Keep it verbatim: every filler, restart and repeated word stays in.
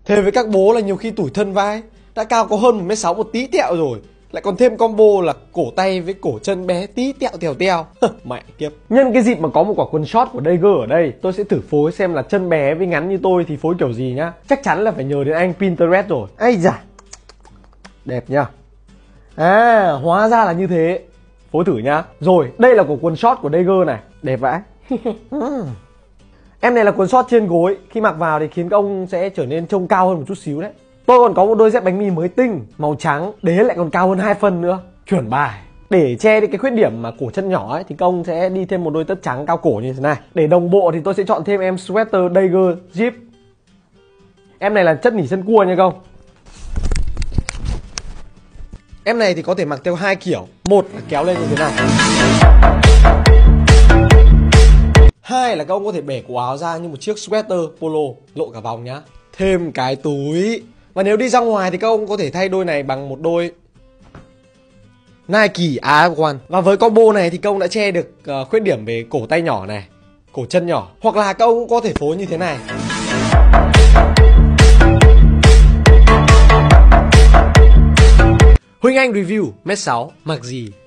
Thề với các bố là nhiều khi tủi thân vai. Đã cao có hơn một mét sáu một tí tẹo rồi, lại còn thêm combo là cổ tay với cổ chân bé tí tẹo tèo teo. Mẹ kiếp. Nhân cái dịp mà có một quả quần short của Dagger ở đây, tôi sẽ thử phối xem là chân bé với ngắn như tôi thì phối kiểu gì nhá. Chắc chắn là phải nhờ đến anh Pinterest rồi. Ây da, đẹp nhá. À, hóa ra là như thế. Phối thử nhá. Rồi, đây là của quần short của Dagger này. Đẹp vãi. Em này là quần short trên gối. Khi mặc vào thì khiến các ông sẽ trở nên trông cao hơn một chút xíu đấy. Tôi còn có một đôi dép bánh mì mới tinh, màu trắng. Đế lại còn cao hơn hai phân nữa. Chuẩn bài. Để che đi cái khuyết điểm mà cổ chân nhỏ ấy, thì các ông sẽ đi thêm một đôi tất trắng cao cổ như thế này. Để đồng bộ thì tôi sẽ chọn thêm em sweater Dagger Zip. Em này là chất nỉ chân cua nha các ông. Em này thì có thể mặc theo hai kiểu. Một là kéo lên như thế này. Hai là các ông có thể bẻ cổ áo ra như một chiếc sweater polo, lộ cả vòng nhá. Thêm cái túi. Và nếu đi ra ngoài thì các ông có thể thay đôi này bằng một đôi Nike Air One. Và với combo này thì các ông đã che được uh, khuyết điểm về cổ tay nhỏ này, cổ chân nhỏ. Hoặc là các ông cũng có thể phối như thế này. Huynh Anh review mét sáu mặc gì